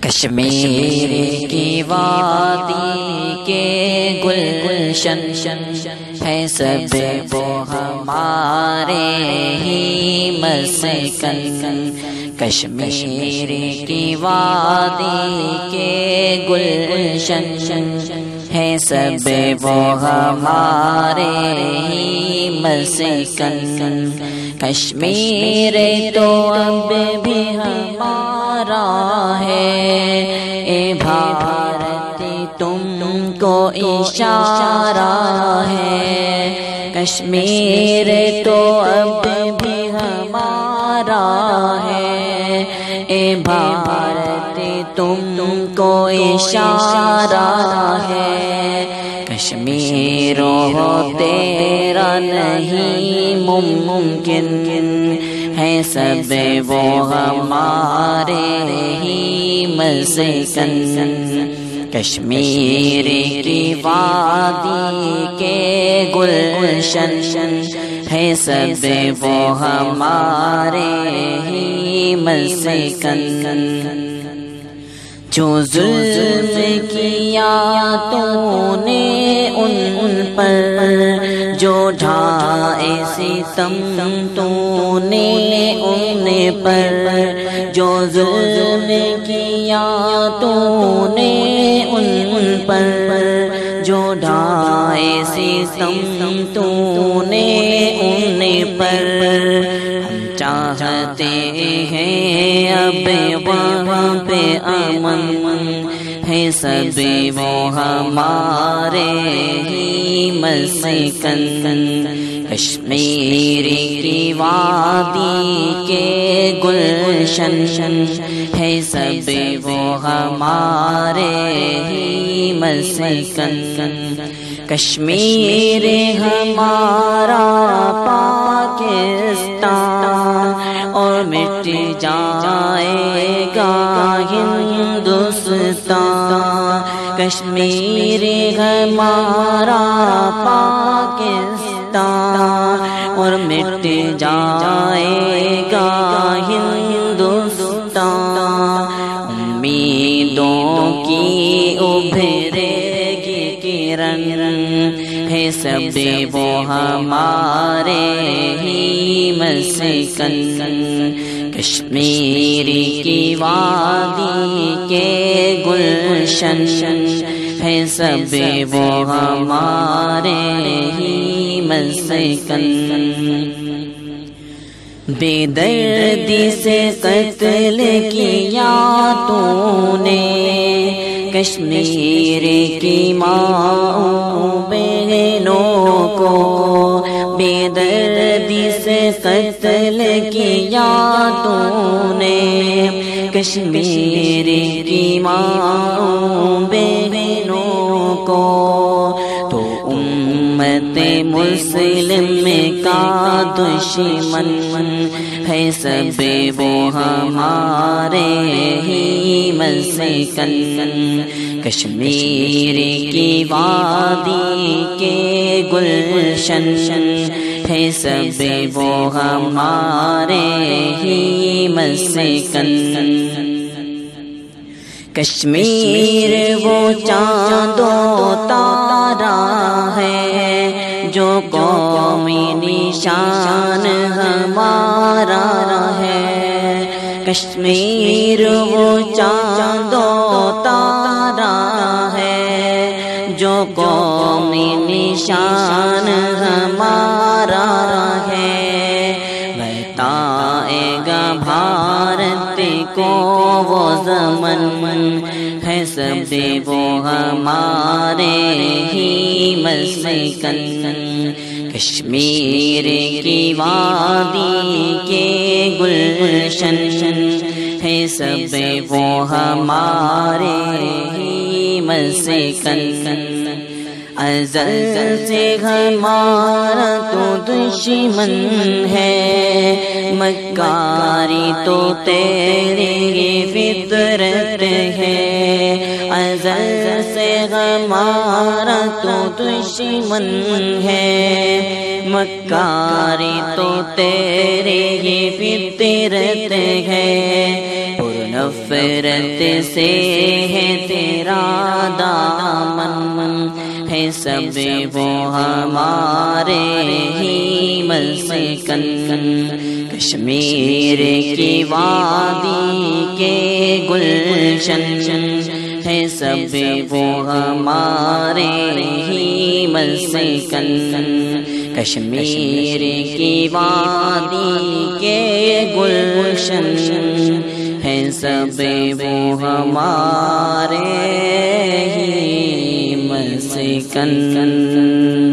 کشمیر کی وادی کے گلشن ہے سب وہ ہمارے ہی مسکن، کشمیر کی وادی کے گلشن ہے سب وہ ہمارے ہی مسکن، کشمیر تو اب بھی ہمارا ہے، اے بھارت تم کو اشارہ ہے، کشمیر تو اب بھی ہمارا ہے، اے بھارت تم کو اشارہ ہے، کشمیر ہو تیرا نہیں ممکن ہے سب وہ ہمارے ہی مسکن، کشمیر کی وادی کے گلشن ہے سب وہ ہمارے ہی مسکن، جو ظلم کیا تو نے ان پر، جو ڈھائے ستم تو نے ان پر، جو ظلم کیا تو نے ان پر، جو ڈھائے ستم تو نے ان پر، چاہتے ہیں اب وہاں پہ امن ہے سب وہ ہمارے ہی مسکن، کشمیر کی وادی کے گلشن ہے سب وہ ہمارے ہی مسکن، کشمیر ہمارا پاکستان اور مٹ جائے گا ہندوستان، کشمیر ہمارا پاکستان اور مٹ جائے گا ہندوستان، امیدوں کی ابھرے گی کرن ہے سب وہ ہمارے ہی مسکن، کشمیر کی وادی کے گلشن ہے سب وہ ہمارے ہی مسکن، بے دردی سے قتل کیا تو نے کشمیر کی ماں بہنوں کو، بے دردی سے قتل کیا تو نے کشمیر کی ماں بہنوں کو، تو امت مسلم کا دشمن ہے سب وہ ہمارے ہی مسکن، کشمیر کی وادی کے گلشن ہے سب وہ ہمارے ہی مسکن، کشمیر وہ چاند و تارا ہے جو قومی نشان ہمارا ہے، کشمیر وہ چاند و تارا ہے جو قومی نشان ہمارا ہے، بتائے گا بھارت کو وہ زمن ہے سب وہ ہمارے ہی مسکن، کشمیر کی وادی کے گلشن ہے سب وہ ہمارے ہی مسکن، ازل سے ہمارا تو دشمن ہے، مکاری تو تیری فطرت ہے، ازل سے ہمارا تو دشمن ہے، مکاری تو تیری فطرت ہے، نفرت سے ہے تیرا دامن، ہے سب وہ ہمارے ہی مسکن، کشمیر کی وادی کے گلشن، ہے سب وہ ہمارے ہی مسکن، کشمیر کی وادی کے گلشن، ہے سب وہ ہمارے ہی مسکن۔